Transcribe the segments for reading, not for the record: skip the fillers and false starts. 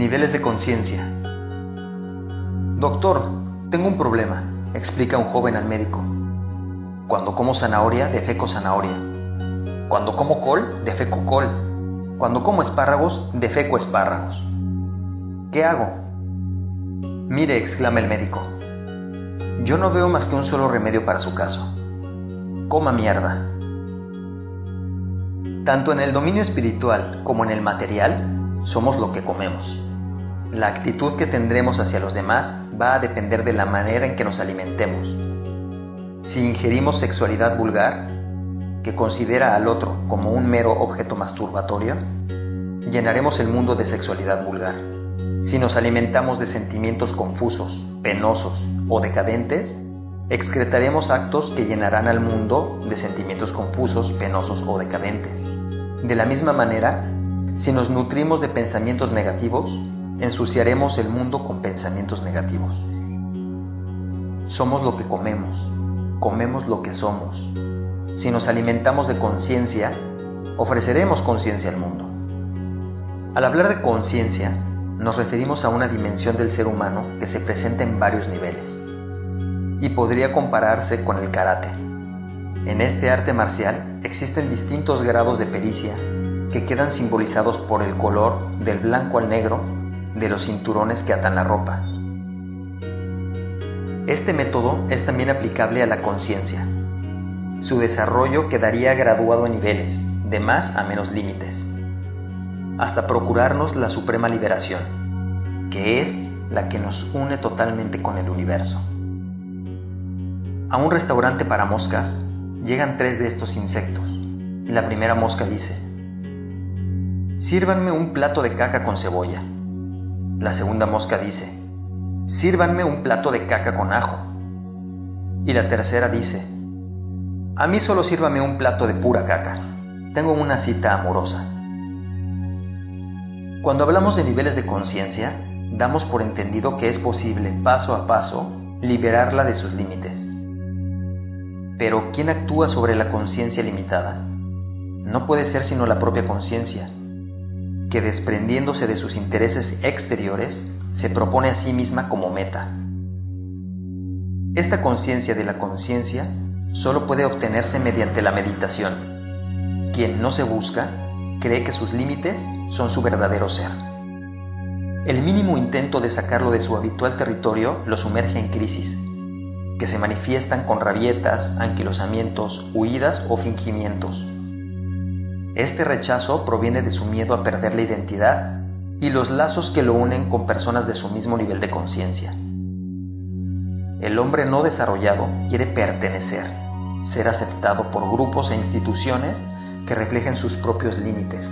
Niveles de conciencia. Doctor, tengo un problema, explica un joven al médico. Cuando como zanahoria, defeco zanahoria. Cuando como col, defeco col. Cuando como espárragos, defeco espárragos. ¿Qué hago? Mire, exclama el médico. Yo no veo más que un solo remedio para su caso. Coma mierda. Tanto en el dominio espiritual como en el material, somos lo que comemos. La actitud que tendremos hacia los demás va a depender de la manera en que nos alimentemos. Si ingerimos sexualidad vulgar, que considera al otro como un mero objeto masturbatorio, llenaremos el mundo de sexualidad vulgar. Si nos alimentamos de sentimientos confusos, penosos o decadentes, excretaremos actos que llenarán al mundo de sentimientos confusos, penosos o decadentes. De la misma manera, si nos nutrimos de pensamientos negativos, ensuciaremos el mundo con pensamientos negativos. Somos lo que comemos lo que somos. Si nos alimentamos de conciencia, ofreceremos conciencia al mundo. Al hablar de conciencia, nos referimos a una dimensión del ser humano que se presenta en varios niveles y podría compararse con el karate. En este arte marcial existen distintos grados de pericia que quedan simbolizados por el color del blanco al negro de los cinturones que atan la ropa. Este método es también aplicable a la conciencia. Su desarrollo quedaría graduado en niveles, de más a menos límites, hasta procurarnos la suprema liberación, que es la que nos une totalmente con el universo. A un restaurante para moscas llegan 3 de estos insectos. La primera mosca dice: sírvanme un plato de caca con cebolla. La segunda mosca dice: sírvanme un plato de caca con ajo. Y la tercera dice: a mí solo sírvame un plato de pura caca. Tengo una cita amorosa. Cuando hablamos de niveles de conciencia, damos por entendido que es posible, paso a paso, liberarla de sus límites. Pero ¿quién actúa sobre la conciencia limitada? No puede ser sino la propia conciencia, que desprendiéndose de sus intereses exteriores, se propone a sí misma como meta. Esta conciencia de la conciencia solo puede obtenerse mediante la meditación. Quien no se busca, cree que sus límites son su verdadero ser. El mínimo intento de sacarlo de su habitual territorio lo sumerge en crisis, que se manifiestan con rabietas, anquilosamientos, huidas o fingimientos. Este rechazo proviene de su miedo a perder la identidad y los lazos que lo unen con personas de su mismo nivel de conciencia. El hombre no desarrollado quiere pertenecer, ser aceptado por grupos e instituciones que reflejen sus propios límites.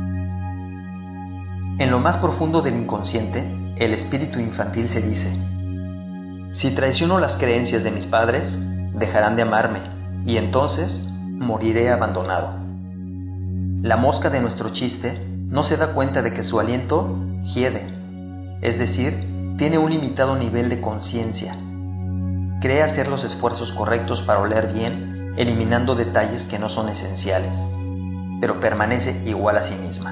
En lo más profundo del inconsciente, el espíritu infantil se dice: si traiciono las creencias de mis padres, dejarán de amarme y entonces moriré abandonado. La mosca de nuestro chiste no se da cuenta de que su aliento hiede, es decir, tiene un limitado nivel de conciencia. Cree hacer los esfuerzos correctos para oler bien, eliminando detalles que no son esenciales, pero permanece igual a sí misma.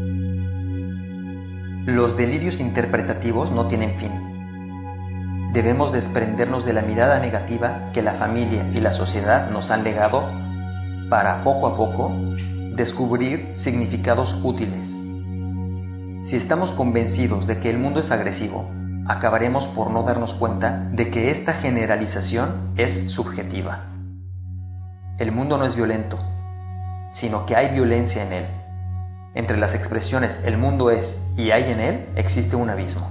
Los delirios interpretativos no tienen fin. Debemos desprendernos de la mirada negativa que la familia y la sociedad nos han legado para, poco a poco, descubrir significados útiles. Si estamos convencidos de que el mundo es agresivo, acabaremos por no darnos cuenta de que esta generalización es subjetiva. El mundo no es violento, sino que hay violencia en él. Entre las expresiones "el mundo es" y "hay en él" existe un abismo.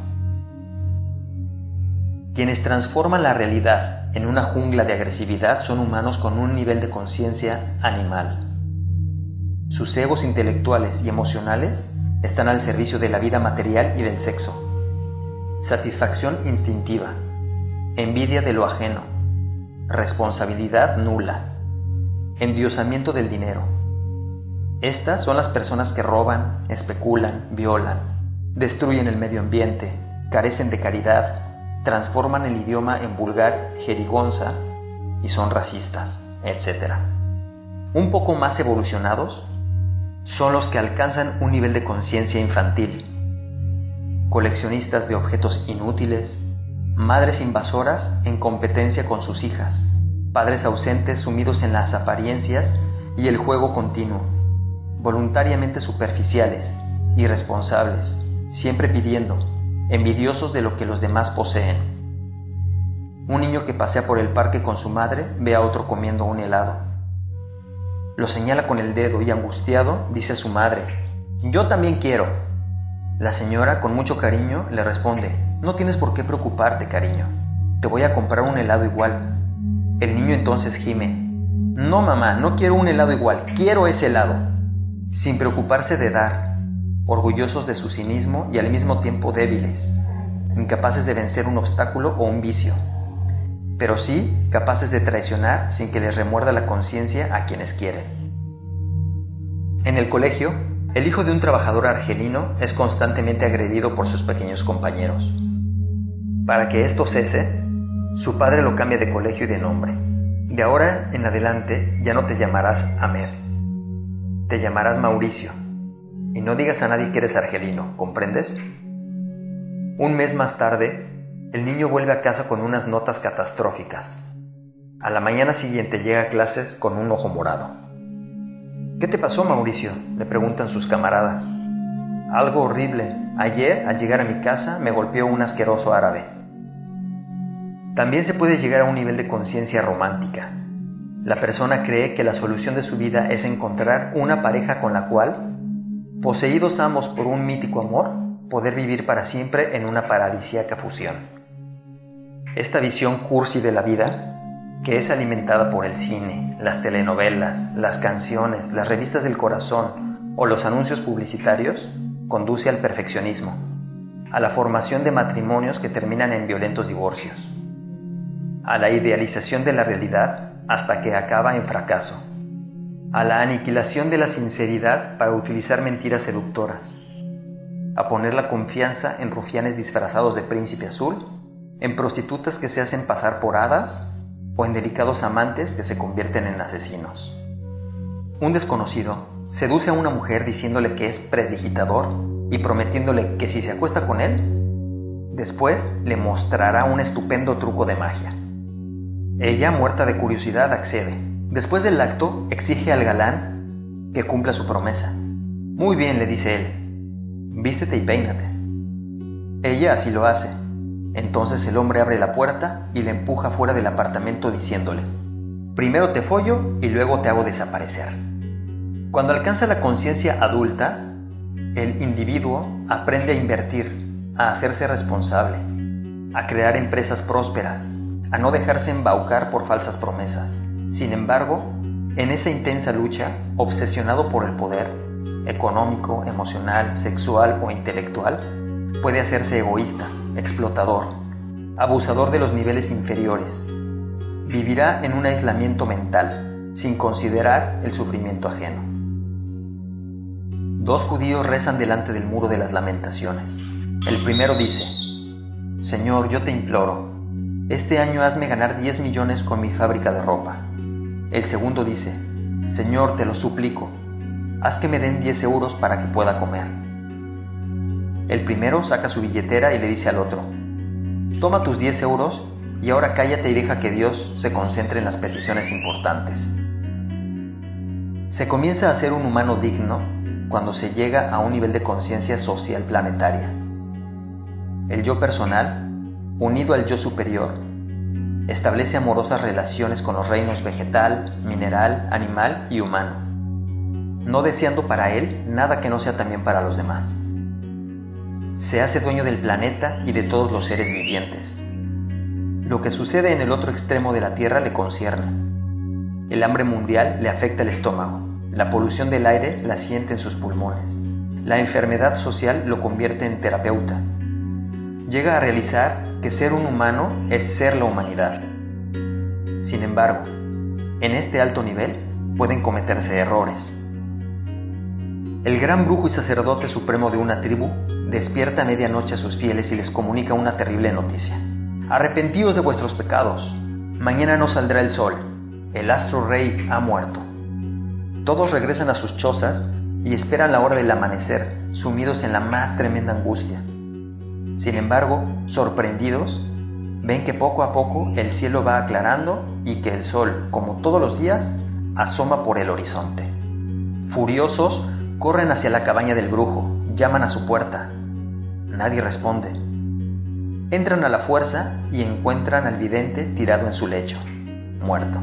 Quienes transforman la realidad en una jungla de agresividad son humanos con un nivel de conciencia animal. Sus egos intelectuales y emocionales están al servicio de la vida material y del sexo. Satisfacción instintiva, envidia de lo ajeno, responsabilidad nula, endiosamiento del dinero. Estas son las personas que roban, especulan, violan, destruyen el medio ambiente, carecen de caridad, transforman el idioma en vulgar jerigonza y son racistas, etc. Un poco más evolucionados son los que alcanzan un nivel de conciencia infantil. coleccionistas de objetos inútiles, madres invasoras en competencia con sus hijas, padres ausentes sumidos en las apariencias y el juego continuo, voluntariamente superficiales, irresponsables, siempre pidiendo, envidiosos de lo que los demás poseen. Un niño que pasea por el parque con su madre ve a otro comiendo un helado. Lo señala con el dedo y angustiado dice a su madre: «Yo también quiero». La señora, con mucho cariño, le responde: «No tienes por qué preocuparte, cariño. Te voy a comprar un helado igual». El niño entonces gime: «No, mamá, no quiero un helado igual, quiero ese helado». Sin preocuparse de dar, orgullosos de su cinismo y al mismo tiempo débiles, incapaces de vencer un obstáculo o un vicio, pero sí capaces de traicionar sin que les remuerda la conciencia a quienes quieren. En el colegio, el hijo de un trabajador argelino es constantemente agredido por sus pequeños compañeros. Para que esto cese, su padre lo cambia de colegio y de nombre. De ahora en adelante ya no te llamarás Ahmed, te llamarás Mauricio. Y no digas a nadie que eres argelino, ¿comprendes? Un mes más tarde, el niño vuelve a casa con unas notas catastróficas. A la mañana siguiente llega a clases con un ojo morado. «¿Qué te pasó, Mauricio?», le preguntan sus camaradas. «Algo horrible. Ayer, al llegar a mi casa, me golpeó un asqueroso árabe». También se puede llegar a un nivel de conciencia romántica. La persona cree que la solución de su vida es encontrar una pareja con la cual, poseídos ambos por un mítico amor, poder vivir para siempre en una paradisíaca fusión. Esta visión cursi de la vida, que es alimentada por el cine, las telenovelas, las canciones, las revistas del corazón o los anuncios publicitarios, conduce al perfeccionismo, a la formación de matrimonios que terminan en violentos divorcios, a la idealización de la realidad hasta que acaba en fracaso, a la aniquilación de la sinceridad para utilizar mentiras seductoras, a poner la confianza en rufianes disfrazados de príncipe azul, en prostitutas que se hacen pasar por hadas o en delicados amantes que se convierten en asesinos. Un desconocido seduce a una mujer diciéndole que es prestidigitador y prometiéndole que si se acuesta con él, después le mostrará un estupendo truco de magia. Ella, muerta de curiosidad, accede. Después del acto, exige al galán que cumpla su promesa. «Muy bien», le dice él, «vístete y peínate». Ella así lo hace. Entonces el hombre abre la puerta y le empuja fuera del apartamento diciéndole: «Primero te follo y luego te hago desaparecer». Cuando alcanza la conciencia adulta, el individuo aprende a invertir, a hacerse responsable, a crear empresas prósperas, a no dejarse embaucar por falsas promesas. Sin embargo, en esa intensa lucha, obsesionado por el poder económico, emocional, sexual o intelectual, puede hacerse egoísta, explotador, abusador de los niveles inferiores. Vivirá en un aislamiento mental, sin considerar el sufrimiento ajeno. Dos judíos rezan delante del muro de las lamentaciones. El primero dice: «Señor, yo te imploro, este año hazme ganar 10 millones con mi fábrica de ropa». El segundo dice: «Señor, te lo suplico, haz que me den 10 euros para que pueda comer». El primero saca su billetera y le dice al otro: «Toma tus 10 euros y ahora cállate y deja que Dios se concentre en las peticiones importantes». Se comienza a ser un humano digno cuando se llega a un nivel de conciencia social planetaria. El yo personal, unido al yo superior, establece amorosas relaciones con los reinos vegetal, mineral, animal y humano, no deseando para él nada que no sea también para los demás. Se hace dueño del planeta y de todos los seres vivientes. Lo que sucede en el otro extremo de la Tierra le concierne. El hambre mundial le afecta el estómago, la polución del aire la siente en sus pulmones, la enfermedad social lo convierte en terapeuta. Llega a realizar que ser un humano es ser la humanidad. Sin embargo, en este alto nivel pueden cometerse errores. El gran brujo y sacerdote supremo de una tribu despierta a medianoche a sus fieles y les comunica una terrible noticia: «Arrepentíos de vuestros pecados, mañana no saldrá el sol, el astro rey ha muerto». Todos regresan a sus chozas y esperan la hora del amanecer, sumidos en la más tremenda angustia. Sin embargo, sorprendidos, ven que poco a poco el cielo va aclarando y que el sol, como todos los días, asoma por el horizonte. Furiosos, corren hacia la cabaña del brujo, llaman a su puerta. Nadie responde. Entran a la fuerza y encuentran al vidente tirado en su lecho, muerto.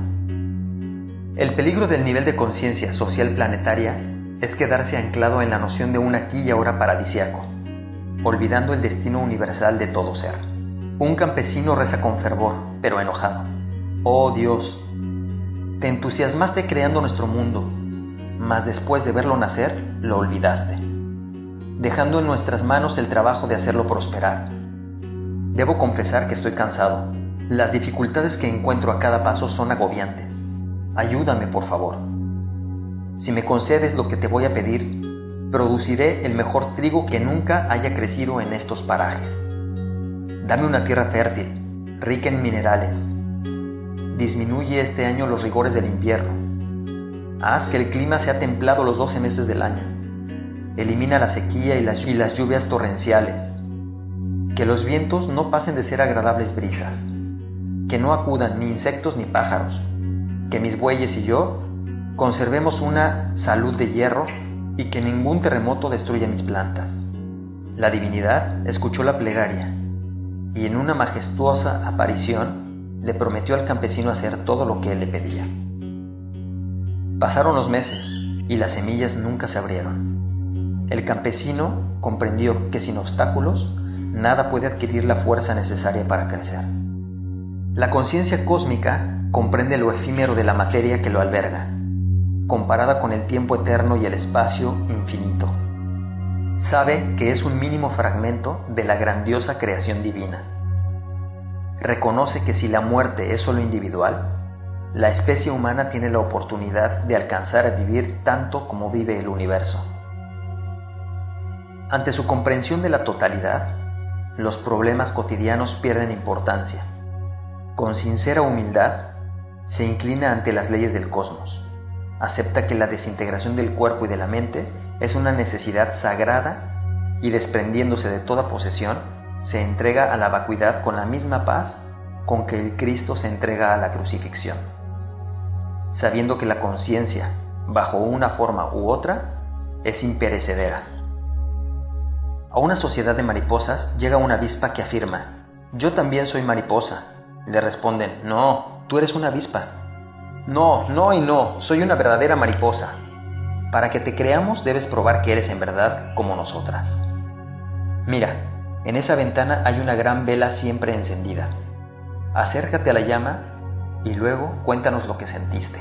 El peligro del nivel de conciencia social planetaria es quedarse anclado en la noción de un aquí y ahora paradisiaco, olvidando el destino universal de todo ser. Un campesino reza con fervor, pero enojado. Oh Dios, te entusiasmaste creando nuestro mundo, mas después de verlo nacer, lo olvidaste, dejando en nuestras manos el trabajo de hacerlo prosperar. Debo confesar que estoy cansado. Las dificultades que encuentro a cada paso son agobiantes. Ayúdame, por favor. Si me concedes lo que te voy a pedir, produciré el mejor trigo que nunca haya crecido en estos parajes. Dame una tierra fértil, rica en minerales. Disminuye este año los rigores del invierno. Haz que el clima sea templado los 12 meses del año. Elimina la sequía y las lluvias torrenciales. Que los vientos no pasen de ser agradables brisas. Que no acudan ni insectos ni pájaros. Que mis bueyes y yo conservemos una salud de hierro y que ningún terremoto destruya mis plantas. La divinidad escuchó la plegaria y en una majestuosa aparición le prometió al campesino hacer todo lo que él le pedía. Pasaron los meses y las semillas nunca se abrieron. El campesino comprendió que sin obstáculos nada puede adquirir la fuerza necesaria para crecer. La conciencia cósmica comprende lo efímero de la materia que lo alberga, comparada con el tiempo eterno y el espacio infinito. Sabe que es un mínimo fragmento de la grandiosa creación divina. Reconoce que si la muerte es solo individual, la especie humana tiene la oportunidad de alcanzar a vivir tanto como vive el universo. Ante su comprensión de la totalidad, los problemas cotidianos pierden importancia. Con sincera humildad, se inclina ante las leyes del cosmos. Acepta que la desintegración del cuerpo y de la mente es una necesidad sagrada y, desprendiéndose de toda posesión, se entrega a la vacuidad con la misma paz con que el Cristo se entrega a la crucifixión. Sabiendo que la conciencia, bajo una forma u otra, es imperecedera. A una sociedad de mariposas llega una avispa que afirma: «Yo también soy mariposa». Le responden: «No, tú eres una avispa». «No, no y no, soy una verdadera mariposa». Para que te creamos debes probar que eres en verdad como nosotras. Mira, en esa ventana hay una gran vela siempre encendida. Acércate a la llama y luego cuéntanos lo que sentiste.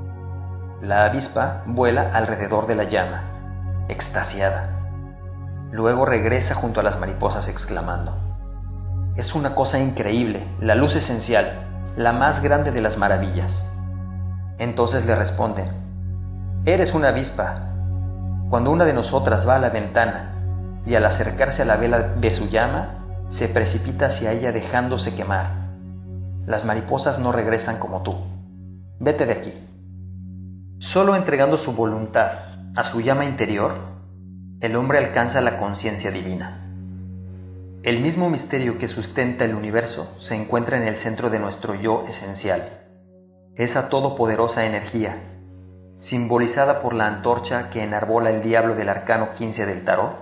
La avispa vuela alrededor de la llama, extasiada. Luego regresa junto a las mariposas exclamando: «Es una cosa increíble, la luz esencial, la más grande de las maravillas». Entonces le responden: «Eres una avispa». Cuando una de nosotras va a la ventana y al acercarse a la vela ve su llama, se precipita hacia ella dejándose quemar. Las mariposas no regresan como tú. Vete de aquí. Solo entregando su voluntad a su llama interior, el hombre alcanza la conciencia divina. El mismo misterio que sustenta el universo se encuentra en el centro de nuestro yo esencial. Esa todopoderosa energía, simbolizada por la antorcha que enarbola el diablo del arcano 15 del tarot,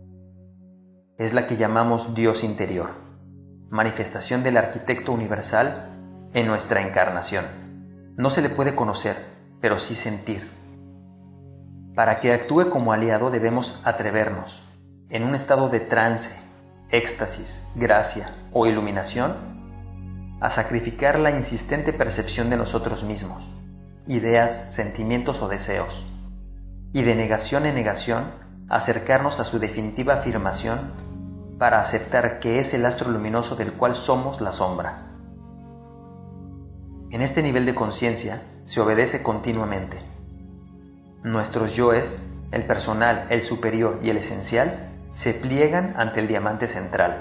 es la que llamamos Dios interior, manifestación del arquitecto universal en nuestra encarnación. No se le puede conocer, pero sí sentir. Para que actúe como aliado debemos atrevernos, en un estado de trance, éxtasis, gracia o iluminación, a sacrificar la insistente percepción de nosotros mismos, ideas, sentimientos o deseos, y de negación en negación acercarnos a su definitiva afirmación para aceptar que es el astro luminoso del cual somos la sombra. En este nivel de conciencia se obedece continuamente. Nuestros yoes, el personal, el superior y el esencial, se pliegan ante el diamante central.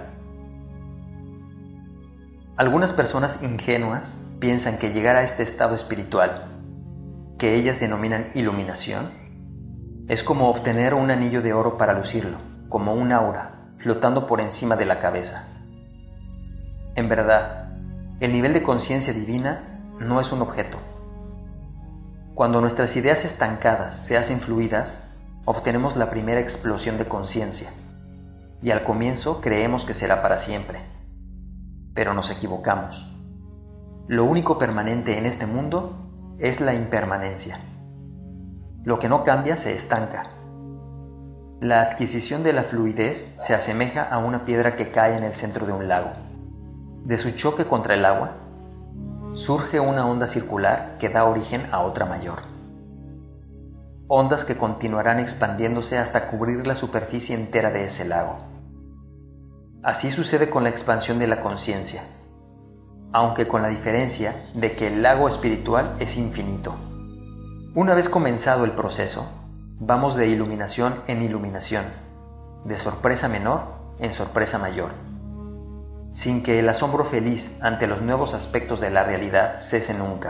Algunas personas ingenuas piensan que llegar a este estado espiritual, que ellas denominan iluminación, es como obtener un anillo de oro para lucirlo, como un aura, flotando por encima de la cabeza. En verdad, el nivel de conciencia divina no es un objeto. Cuando nuestras ideas estancadas se hacen fluidas, obtenemos la primera explosión de conciencia, y al comienzo creemos que será para siempre. Pero nos equivocamos. Lo único permanente en este mundo es la impermanencia. Lo que no cambia se estanca. La adquisición de la fluidez se asemeja a una piedra que cae en el centro de un lago. De su choque contra el agua, surge una onda circular que da origen a otra mayor. Ondas que continuarán expandiéndose hasta cubrir la superficie entera de ese lago. Así sucede con la expansión de la conciencia, aunque con la diferencia de que el lago espiritual es infinito. Una vez comenzado el proceso, vamos de iluminación en iluminación, de sorpresa menor en sorpresa mayor, sin que el asombro feliz ante los nuevos aspectos de la realidad cese nunca.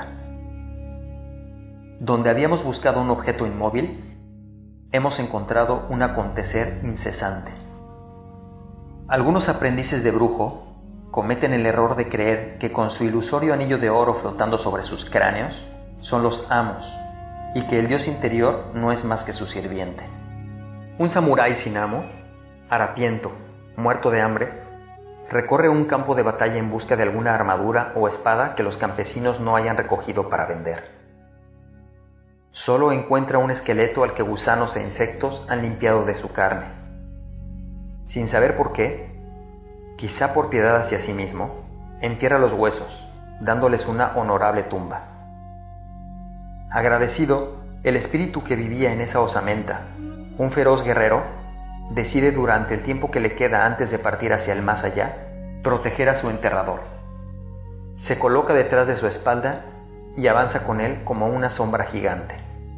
Donde habíamos buscado un objeto inmóvil, hemos encontrado un acontecer incesante. Algunos aprendices de brujo cometen el error de creer que con su ilusorio anillo de oro flotando sobre sus cráneos son los amos y que el dios interior no es más que su sirviente. Un samurái sin amo, harapiento, muerto de hambre, recorre un campo de batalla en busca de alguna armadura o espada que los campesinos no hayan recogido para vender. Solo encuentra un esqueleto al que gusanos e insectos han limpiado de su carne. Sin saber por qué, quizá por piedad hacia sí mismo, entierra los huesos, dándoles una honorable tumba. Agradecido, el espíritu que vivía en esa osamenta, un feroz guerrero, decide durante el tiempo que le queda antes de partir hacia el más allá, proteger a su enterrador. Se coloca detrás de su espalda y avanza con él como una sombra gigante.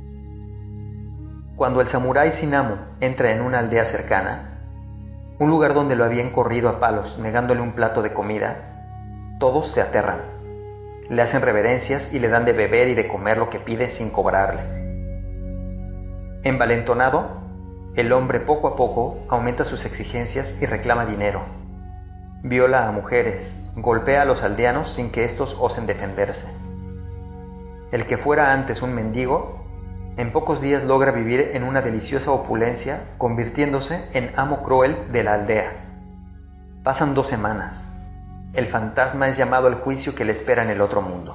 Cuando el samurái sin amo entra en una aldea cercana, un lugar donde lo habían corrido a palos negándole un plato de comida, todos se aterran, le hacen reverencias y le dan de beber y de comer lo que pide sin cobrarle. Envalentonado, el hombre poco a poco aumenta sus exigencias y reclama dinero. Viola a mujeres, golpea a los aldeanos sin que éstos osen defenderse. El que fuera antes un mendigo, en pocos días logra vivir en una deliciosa opulencia, convirtiéndose en amo cruel de la aldea. Pasan 2 semanas. El fantasma es llamado al juicio que le espera en el otro mundo.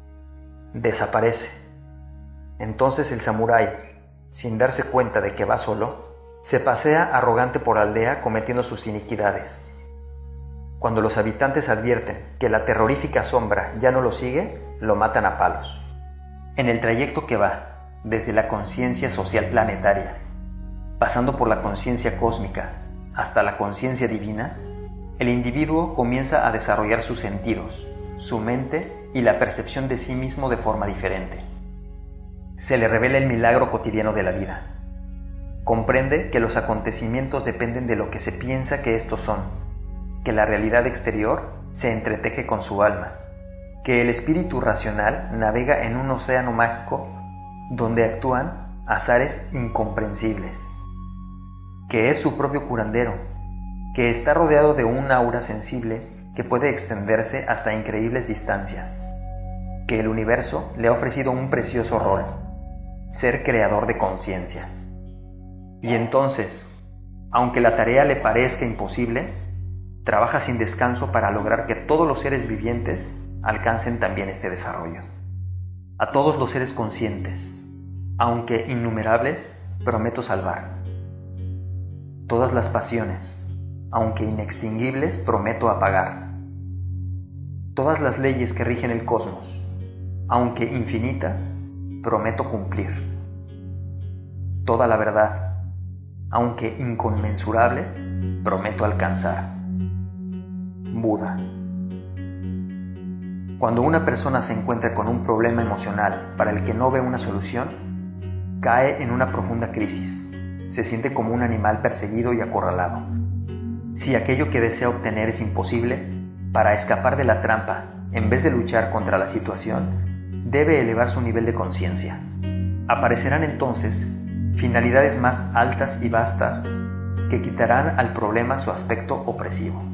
Desaparece. Entonces el samurái, sin darse cuenta de que va solo, se pasea arrogante por la aldea cometiendo sus iniquidades. Cuando los habitantes advierten que la terrorífica sombra ya no lo sigue, lo matan a palos. En el trayecto que va, desde la conciencia social planetaria, pasando por la conciencia cósmica hasta la conciencia divina, el individuo comienza a desarrollar sus sentidos, su mente y la percepción de sí mismo de forma diferente. Se le revela el milagro cotidiano de la vida. Comprende que los acontecimientos dependen de lo que se piensa que estos son, que la realidad exterior se entreteje con su alma, que el espíritu racional navega en un océano mágico donde actúan azares incomprensibles, que es su propio curandero, que está rodeado de un aura sensible que puede extenderse hasta increíbles distancias, que el universo le ha ofrecido un precioso rol, ser creador de conciencia. Y entonces, aunque la tarea le parezca imposible, trabaja sin descanso para lograr que todos los seres vivientes alcancen también este desarrollo. A todos los seres conscientes, aunque innumerables, prometo salvar. Todas las pasiones, aunque inextinguibles, prometo apagar. Todas las leyes que rigen el cosmos, aunque infinitas, prometo cumplir. Toda la verdad, aunque inconmensurable, prometo alcanzar. Buda. Cuando una persona se encuentra con un problema emocional para el que no ve una solución, cae en una profunda crisis. Se siente como un animal perseguido y acorralado. Si aquello que desea obtener es imposible, para escapar de la trampa, en vez de luchar contra la situación, debe elevar su nivel de conciencia. Aparecerán entonces finalidades más altas y vastas que quitarán al problema su aspecto opresivo.